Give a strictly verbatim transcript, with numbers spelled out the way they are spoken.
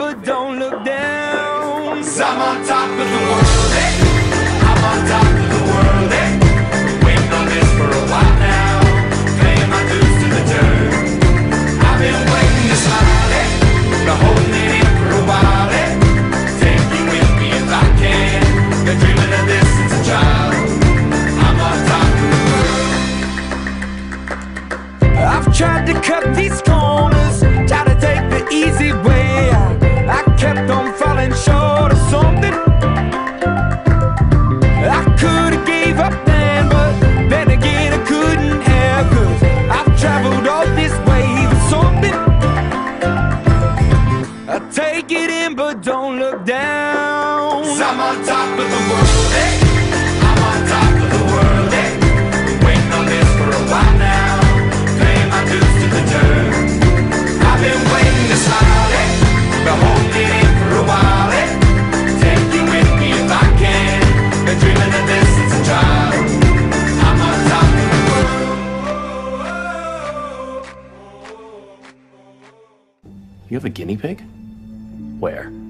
but don't look down. 'Cause I'm on top of the world, eh? I'm on top of the world, eh? Been waiting on this for a while now, paying my dues to the dirt. I've been waiting to smile, eh? Been holding it in for a while, eh? Take you with me if I can. Been dreaming of this since a child. I'm on top of the world. I've tried to cut these corners, tried to take the easy way out. I kept on falling short of something. I could've gave up then, but then again I couldn't have, 'cause I've traveled all this way for something. I take it in but don't look down. 'Cause I'm on top of the world, eh? I'm on top of the world, eh? Been waiting on this for a while now, paying my dues to the dirt. I've been waiting to smile, eh? Been holding it in for a while, eh? Take you with me if I can. Been dreaming of this since a child. I'm on top of the world. You have a guinea pig? Where?